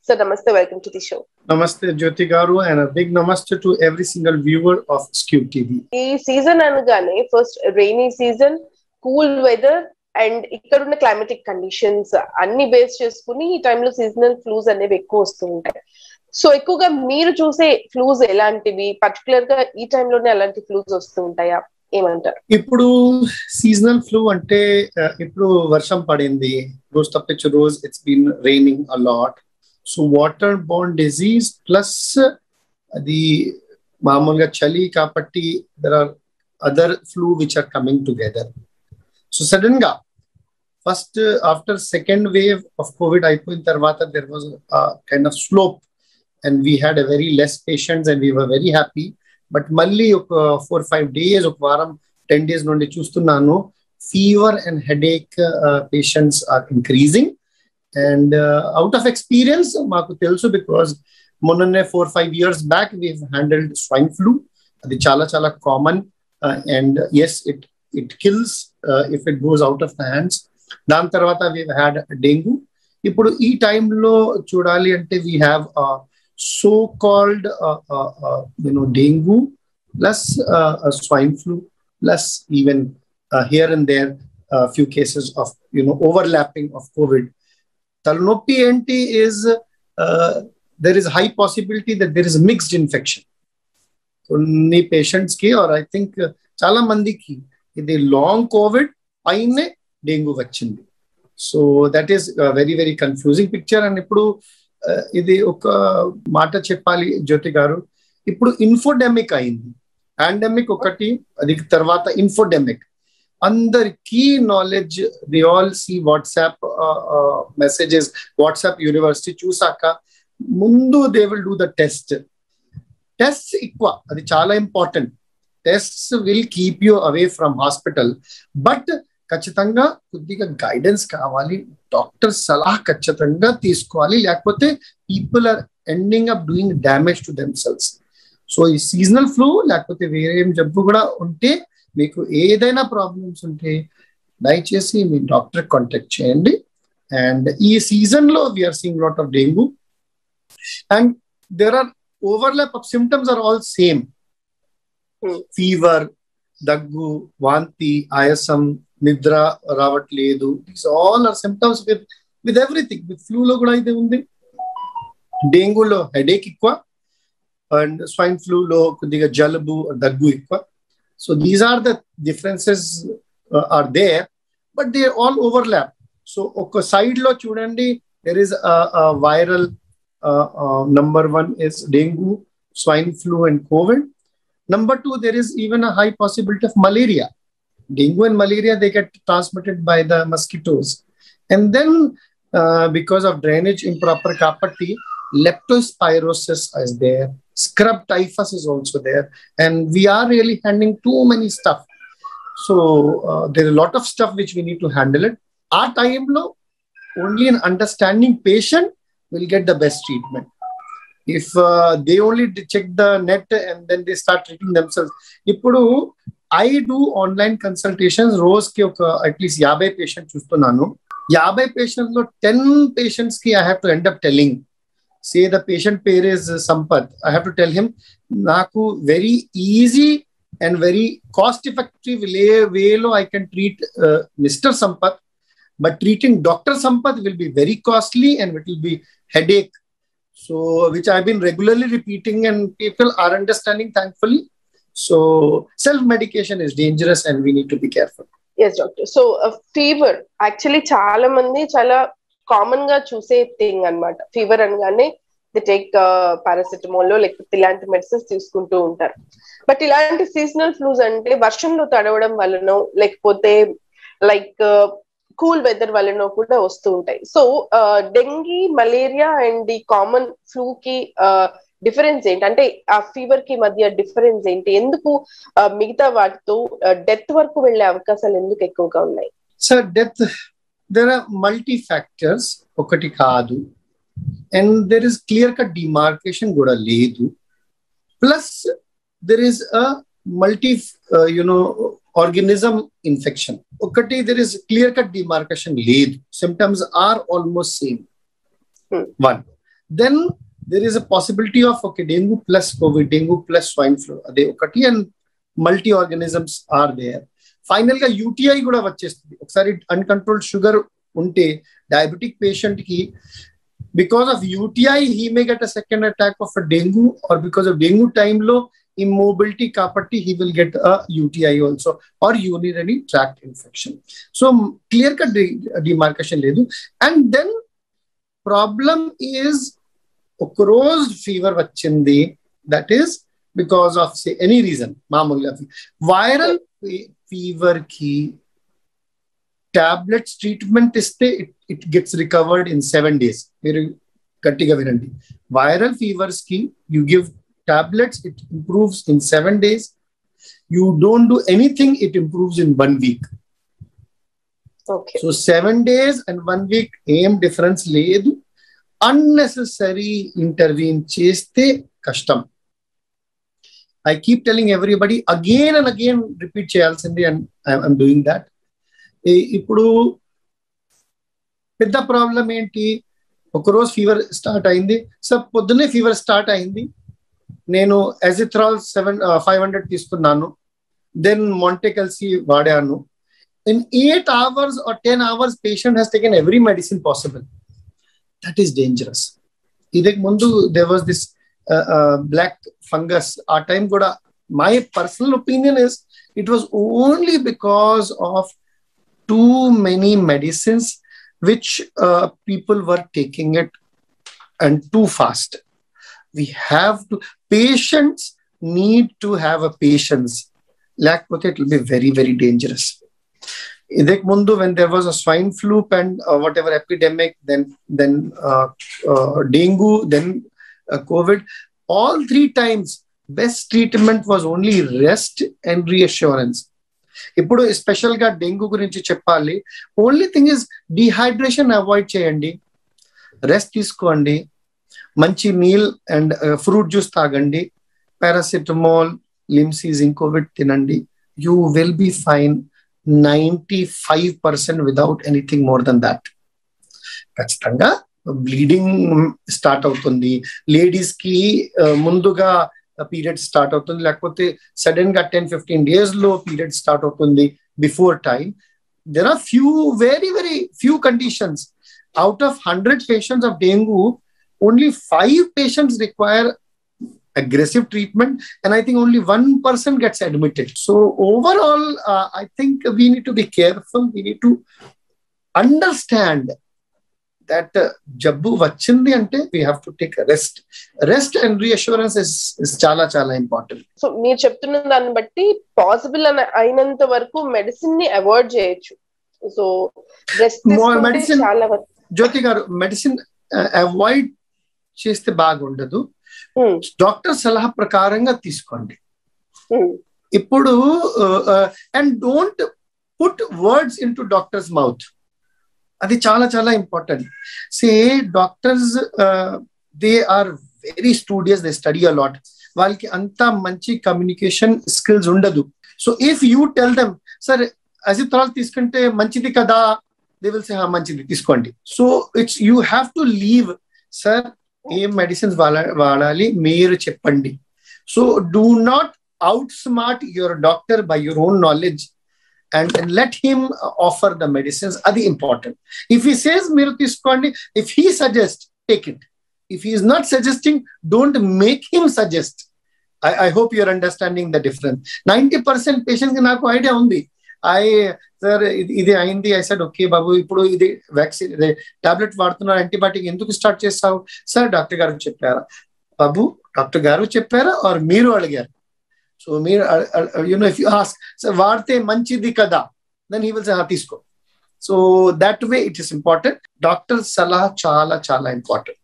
So namaste, welcome to the show. Namaste, Jyoti Garu, and a big namaste to every single viewer of Skew TV. ఈ season అనగానే first rainy season, cool weather and ఇక్కడ ఉన్న climatic conditions అన్ని base చేసుకుని ఈ టైంలో seasonal flus అనేవి ఎక్కువ వస్తూ ఉంటాయి. సో ఎక్కువగా మీరు చూసే ఫ్లూస్ ఎలాంటివి, పర్టికులర్ గా ఈ టైంలోనే అలాంటి ఫ్లూస్ వస్తూ ఉంటాయా, ఏమంటారు? ఇప్పుడు సీజనల్ ఫ్లూ అంటే ఇప్పుడు వర్షం పడింది, రోజు తప్పించు రోజు it's been raining a lot. So water borne disease plus అది మామూలుగా చలి కాబట్టి there are other flu which are coming together. So sudden గా first after second wave of covid అయిపోయిన తర్వాత there was kind of slope and we had a very less patients and we were very happy. But మళ్ళీ ఒక 4-5 days, ఒక వారం 10 days నుండి చూస్తున్నాను fever and headache patients are increasing. And out of experience మాకు తెలుసు, బికాస్ మొన్ననే 4-5 years back we handled swine flu. అది చాలా చాలా common and as it kills if it goes out of the hands. దాని తర్వాత వీ హ్యాడ్ డెంగ్యూ. ఇప్పుడు ఈ టైంలో చూడాలి అంటే we have so-called dengue plus swine flu plus even here and there few cases of overlapping of COVID. Talnoppi enti is there is high possibility that there is a mixed infection. Konni patients ki, or I think chala mandi ki idi long COVID aine dengue vachindi. So that is a very very confusing picture. And ippudu ఇది ఒక మాట చెప్పాలి జ్యోతి గారు, ఇప్పుడు ఇన్ఫోడెమిక్ అయింది. Pandemic ఒకటి, అది తర్వాత ఇన్ఫోడెమిక్. అందరికీ knowledge, they all see WhatsApp messages, WhatsApp university చూసాక ముందు they will do the test ఎక్కువ. అది చాలా important. Tests will keep you away from hospital. But ఖచ్చితంగా కొద్దిగా గైడెన్స్ కావాలి, డాక్టర్ సలహా ఖచ్చితంగా తీసుకోవాలి, లేకపోతే people are ending up doing damage to themselves. So ఈ సీజనల్ ఫ్లూ లేకపోతే వేరే జబ్బు కూడా ఉంటే, మీకు ఏదైనా ప్రాబ్లమ్స్ ఉంటే దయచేసి మీ డాక్టర్ కాంటాక్ట్ చేయండి. అండ్ ఈ సీజన్ లో we are seeing lot of dengue and there are overlap of symptoms are all same. Fever, దగ్గు, వాంతి, ఆయాసం, నిద్ర రావట్లేదు, these all are symptoms with everything. With ఫ్లూలో కూడా అయితే ఉంది. డెంగ్యూలో హెడేక్ ఎక్కువ అండ్ స్వైన్ ఫ్లూలో కొద్దిగా జలుబు, దగ్గు ఎక్కువ. So these are the differences are there, but they all overlap. So ఒక సైడ్ లో చూడండి, there is viral number 1 is dengue, swine flu and COVID. Number 2, there is even a high possibility of malaria. Dengue and malaria, they get transmitted by the mosquitoes. And then because of drainage improper kapatti, leptospirosis is there, scrub typhus is also there, and we are really handling too many stuff. So there is a lot of stuff which we need to handle it. Our time lo, only an understanding patient will get the best treatment. If they only check the net and then they start treating themselves. Ippudu I do online consultations, రోజు కి ఒక at least 50 patients చూస్తున్నాను. 50 patients లో 10 patients కి I have to end up telling, say the patient పేరు is Sampath, I have to tell him, నాకు very easy and very cost effective way lo I can treat Mr. Sampath, but treating Dr. Sampath will be very costly and it will be headache. So which I've been regularly repeating and people are understanding, thankfully. So self-medication is dangerous and we need to be careful. Yes, doctor. So fever actually చాలా మంది చాలా common గా చూసే thing అన్నమాట. Fever అనగానే they take paracetamol లేకపోతే ఇలాంటి medicines తీసుకుంటూ ఉంటారు. బట్ ఇలాంటి సీజనల్ ఫ్లూస్ అంటే వర్షంలో తడవడం వలనో లేకపోతే లైక్ కూల్ వెదర్ వలన కూడా వస్తూ ఉంటాయి. సో డెంగీ, మలేరియా అండ్ ఈ కామన్ ఫ్లూ కి డిఫరెన్స్ ఏంటి? అంటే ఆ ఫీవర్ కి మధ్య డిఫరెన్స్ ఏంటి? ఎందుకు మిగతా వాటితో డెత్ వరకు వెళ్లే అవకాశాలు ఎందుకు ఎక్కువగా ఉన్నాయి? Sir, death there are multi factors, ఒకటి కాదు. And there is clear cut demarcation కూడా లేదు. Plus there is a multi organism infection. Okati, there is clear cut demarcation lead. Symptoms are almost same. One. then there is a possibility of dengue plus COVID, dengue plus swine flu, ade okati, and multi organisms are there. Final ga UTI kuda vachestadi. Oksari uncontrolled sugar unte diabetic patient ki, because of UTI he may get a second attack of a dengue, or because of dengue time lo immobility kapatti he will get a UTI also, or urinary tract infection. So clear cut demarcation ledu. And then problem is crow's fever vachindi, that is because of say any reason, mamula viral fever ki tablets treatment iste it gets recovered in 7 days. Very gatiga vinandi. Viral fevers ki you give tablets, it improves in 7 days. You don't do anything, it improves in 1 week. Okay. So 7 days and 1 week aim difference ledu. Unnecessary intervene cheste kashtam. I keep telling everybody again and again, repeat cheyalsindi, and I'm doing that. Ippudu pedda problem enti, oka roju fever start ayindi, sab poddune fever start ayindi, నేను azithrol 500 తీసుకున్నాను, then Monte-Calci వాడాను. In 8 hours or 10 hours patient has taken every medicine possible. That is dangerous. idek mundu there was this black fungus. Our time kuda, my personal opinion is it was only because of too many medicines which people were taking it and too fast. We have to, patients need to have a patience. Lakpothe it will be very, very dangerous. Idek mundu, when there was a swine flu and whatever epidemic, then dengue, then COVID, all 3 times best treatment was only rest and reassurance. Ippudu special ga dengue gurinchi cheppali, only thing is dehydration avoid cheyandi, rest తీసుకోండి, మంచి meal and fruit juice తాగండి, paracetamol, Limcee, Zincovit తినండి, you will be fine 95% without anything more than that. ఖచ్చితంగా bleeding start అవుతుంది, ladies కి ముందుగా period start అవుతుంది, లేకపోతే సడన్ గా 10-15 days లో పీరియడ్ స్టార్ట్ అవుతుంది before time. There are very few conditions. Out of 100 patients of dengue, only 5 patients require aggressive treatment, and I think only 1% gets admitted. So overall, I think we need to be careful. We need to understand that jabbu vachindi ante we have to take a rest and reassurance is చాలా important. So మీరు చెప్తున్న దాన్ని బట్టి possible అయినంత వరకు medicine ని avoid చేయొచ్చు. So rest తీసుకుంటే చాలా వరకు. జ్యోతి గారు, మెడిసిన్ అవాయిడ్ చేస్తే బాగుండదు, డాక్టర్ సలహా ప్రకారంగా తీసుకోండి. ఇప్పుడు and don't put words into doctor's mouth, అది చాలా important. Say doctors they are very studious, they study a lot, వాళ్ళకి అంత మంచి కమ్యూనికేషన్ స్కిల్స్ ఉండదు. So if you tell them సరే అజిత్రాల్ తీసుకుంటే మంచిది కదా, దే విల్ సే మంచిది తీసుకోండి. So it's you have to leave, sir ఏ మెడిసిన్స్ వాడాలి మీరు చెప్పండి. So do not outsmart your doctor by your own knowledge and let him offer the medicines. Adi important. If he says meeru తీసుకోండి, if he suggests, take it. If he is not suggesting, don't make him suggest. I hope you are understanding the difference. 90% patients ki naaku idea undi. Sir idi ayindi, I said okay babu ippudu idi vaccine tablet vaadtunna, antibiotic enduku start chesavu? Sir doctor garu cheppara. Babu doctor garu cheppara or meeru adigaru? So if you ask, so vaarte manchidi kada, then he will say teesko. So that way it is important. Doctor salah chala important.